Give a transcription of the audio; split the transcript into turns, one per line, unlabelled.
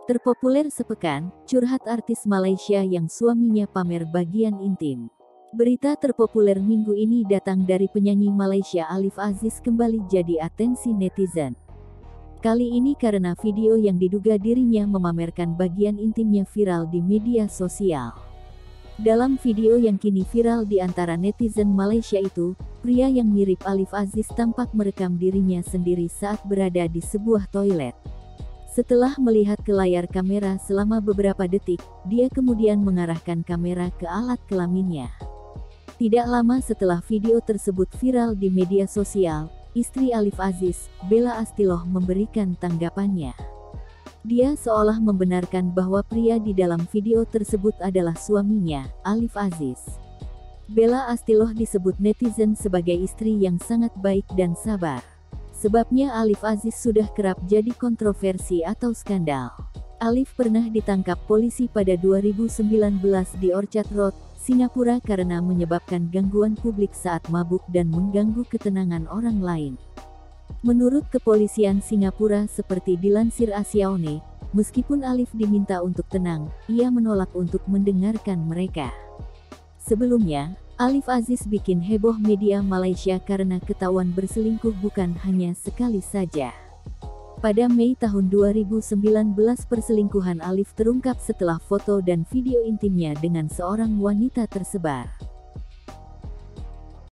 Terpopuler sepekan, curhat artis Malaysia yang suaminya pamer bagian intim. Berita terpopuler minggu ini datang dari penyanyi Malaysia Alif Aziz kembali jadi atensi netizen. Kali ini karena video yang diduga dirinya memamerkan bagian intimnya viral di media sosial. Dalam video yang kini viral di antara netizen Malaysia itu, pria yang mirip Alif Aziz tampak merekam dirinya sendiri saat berada di sebuah toilet. Setelah melihat ke layar kamera selama beberapa detik, dia kemudian mengarahkan kamera ke alat kelaminnya. Tidak lama setelah video tersebut viral di media sosial, istri Alif Aziz, Bella Astiloh memberikan tanggapannya. Dia seolah membenarkan bahwa pria di dalam video tersebut adalah suaminya, Alif Aziz. Bella Astiloh disebut netizen sebagai istri yang sangat baik dan sabar. Sebabnya Alif Aziz sudah kerap jadi kontroversi atau skandal. Alif pernah ditangkap polisi pada 2019 di Orchard Road, Singapura karena menyebabkan gangguan publik saat mabuk dan mengganggu ketenangan orang lain. Menurut kepolisian Singapura seperti dilansir Asiaone, meskipun Alif diminta untuk tenang, ia menolak untuk mendengarkan mereka. Sebelumnya, Alif Aziz bikin heboh media Malaysia karena ketahuan berselingkuh bukan hanya sekali saja. Pada Mei tahun 2019 perselingkuhan Alif terungkap setelah foto dan video intimnya dengan seorang wanita tersebar.